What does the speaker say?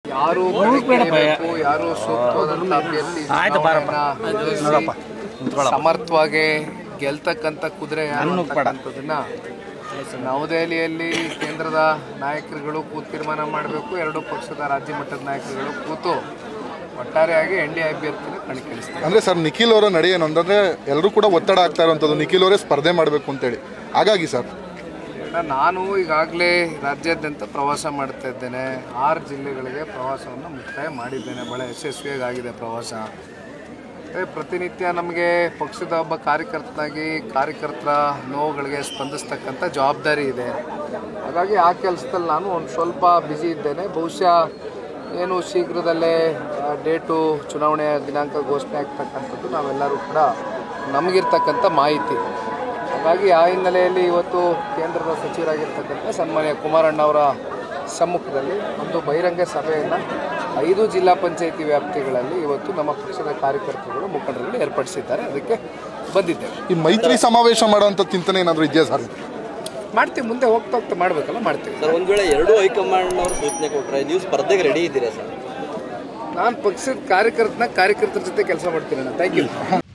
ಯಾರು ಯಾರು ಸೂಕ್ತವಾದಂಥ ಅಭ್ಯರ್ಥಿ ಸಮರ್ಥವಾಗಿ ಗೆಲ್ತಕ್ಕಂಥ ಕುದುರೆ ಅಂತಕ್ಕಂಥದ್ದನ್ನ ನವದೆಹಲಿಯಲ್ಲಿ ಕೇಂದ್ರದ ನಾಯಕರುಗಳು ಕೂತು ತೀರ್ಮಾನ ಮಾಡಬೇಕು. ಎರಡೂ ಪಕ್ಷದ ರಾಜ್ಯ ಮಟ್ಟದ ನಾಯಕರುಗಳು ಕೂತು ಒಟ್ಟಾರೆಯಾಗಿ NDA ಅಭ್ಯರ್ಥಿನ ಕಣಕ್ಕಿಳಿಸ್ತಾರೆ. ಅಂದರೆ ಸರ್ ನಿಖಿಲ್ ಅವರ ನಡೆ ಏನು ಅಂತಂದರೆ ಎಲ್ಲರೂ ಕೂಡ ಒತ್ತಡ ಆಗ್ತಾ ಇರುವಂಥದ್ದು ನಿಖಿಲ್ ಅವರೇ ಸ್ಪರ್ಧೆ ಮಾಡಬೇಕು ಅಂತೇಳಿ. ಹಾಗಾಗಿ ಸರ್ ನಾನು ಈಗಾಗಲೇ ರಾಜ್ಯಾದ್ಯಂತ ಪ್ರವಾಸ ಮಾಡ್ತಾ ಇದ್ದೇನೆ. 6 ಜಿಲ್ಲೆಗಳಿಗೆ ಪ್ರವಾಸವನ್ನು ಮುಕ್ತಾಯ ಮಾಡಿದ್ದೇನೆ. ಭಾಳ ಯಶಸ್ವಿಯಾಗಿ ಆಗಿದೆ ಪ್ರವಾಸ. ಪ್ರತಿನಿತ್ಯ ನಮಗೆ ಪಕ್ಷದ ಒಬ್ಬ ಕಾರ್ಯಕರ್ತನಾಗಿ ಕಾರ್ಯಕರ್ತರ ನೋವುಗಳಿಗೆ ಸ್ಪಂದಿಸ್ತಕ್ಕಂಥ ಜವಾಬ್ದಾರಿ ಇದೆ. ಹಾಗಾಗಿ ಆ ಕೆಲಸದಲ್ಲಿ ನಾನು ಒಂದು ಸ್ವಲ್ಪ ಬ್ಯುಸಿ ಇದ್ದೇನೆ. ಬಹುಶಃ ಏನು ಶೀಘ್ರದಲ್ಲೇ ಡೇಟು ಚುನಾವಣೆಯ ದಿನಾಂಕ ಘೋಷಣೆ ಆಗ್ತಕ್ಕಂಥದ್ದು ನಾವೆಲ್ಲರೂ ಕೂಡ ನಮಗಿರ್ತಕ್ಕಂಥ ಮಾಹಿತಿ. ಹಾಗಾಗಿ ಆ ಹಿನ್ನೆಲೆಯಲ್ಲಿ ಇವತ್ತು ಕೇಂದ್ರದ ಸಚಿವರಾಗಿರ್ತಕ್ಕಂಥ ಸನ್ಮಾನ್ಯ ಕುಮಾರಣ್ಣವರ ಸಮ್ಮುಖದಲ್ಲಿ ಒಂದು ಬಹಿರಂಗ ಸಭೆಯನ್ನು 5 ಜಿಲ್ಲಾ ಪಂಚಾಯಿತಿ ವ್ಯಾಪ್ತಿಗಳಲ್ಲಿ ಇವತ್ತು ನಮ್ಮ ಪಕ್ಷದ ಕಾರ್ಯಕರ್ತರುಗಳು ಮುಖಂಡರುಗಳು ಏರ್ಪಡಿಸಿದ್ದಾರೆ. ಅದಕ್ಕೆ ಬಂದಿದ್ದೇವೆ. ಈ ಮೈತ್ರಿ ಸಮಾವೇಶ ಮಾಡುವಂಥ ಚಿಂತನೆ ಏನಾದರೂ ಇದೆಯಾ ಸರ್? ಮಾಡ್ತೀವಿ, ಮುಂದೆ ಹೋಗ್ತಾ ಮಾಡಬೇಕಲ್ಲ, ಮಾಡ್ತೀವಿ ಸರ್. ಒಂದು ವೇಳೆ ಎರಡೂ ಹೈಕಮಾಂಡ್ ಅವರು ಸೂಚನೆ ಕೊಟ್ಟರೆ ನೀವು ಸ್ಪರ್ಧೆಗೆ ರೆಡಿ ಇದ್ದೀರಾ ಸರ್? ನಾನು ಪಕ್ಷದ ಕಾರ್ಯಕರ್ತರ ಜೊತೆ ಕೆಲಸ ಮಾಡ್ತೀನಿ. Thank you.